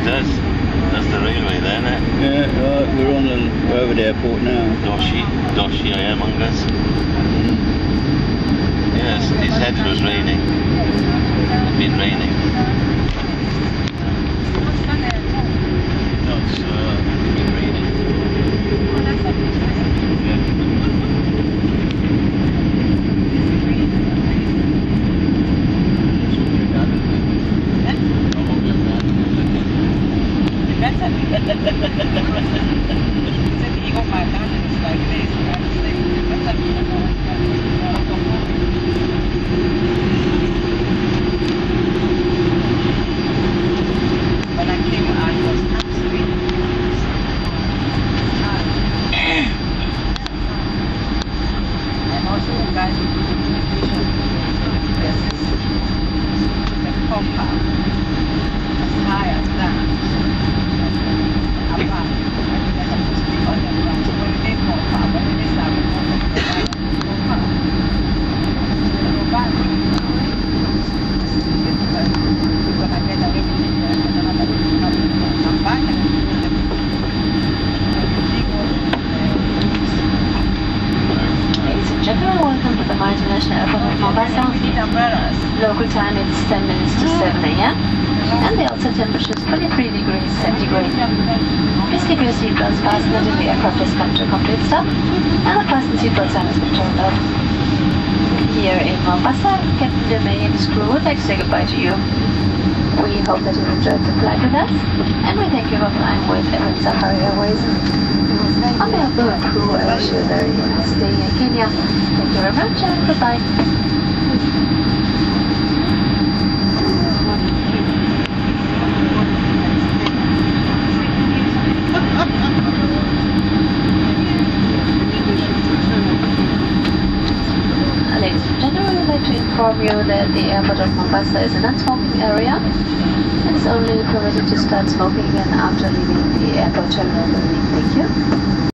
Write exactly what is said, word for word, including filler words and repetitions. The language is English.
does. That's the railway there, isn't it? Yeah, right, we're on the, we're over the airport now. Doshi, Doshi Ironmongers. Mm. Yes, he said it was raining. It's been raining. No, it's uh, been raining. When I came out, it was absolutely and also the guy who did the communication, the assistant, the compound, as high as that. Apart, they're supposed to be on the ground. So when they go up, when they start, we go to the ground. Go up. They go back. It's difficult. We're going to get away with it. We're going to have to come back and do the Ladies and gentlemen, welcome to the Moi International Airport of Mombasa. Local time is ten minutes to seven A M and the outside temperature is twenty-three degrees centigrade. Please keep your seatbelts fastened until the aircraft has come to a complete stop and the fasten seatbelt sign has been turned off. Here in Mombasa, Captain Lemay and his crew would like to say goodbye to you. We hope that you enjoyed the flight with us and we thank you for flying with Emirates Safari Airways. On behalf of the crew, I wish you a very nice day in Kenya. Thank you very much and goodbye. Ladies and gentlemen, we'd like to inform you that the airport of Mombasa is a non-smoking area and is only permitted to start smoking again after leaving the airport terminal building. Thank you.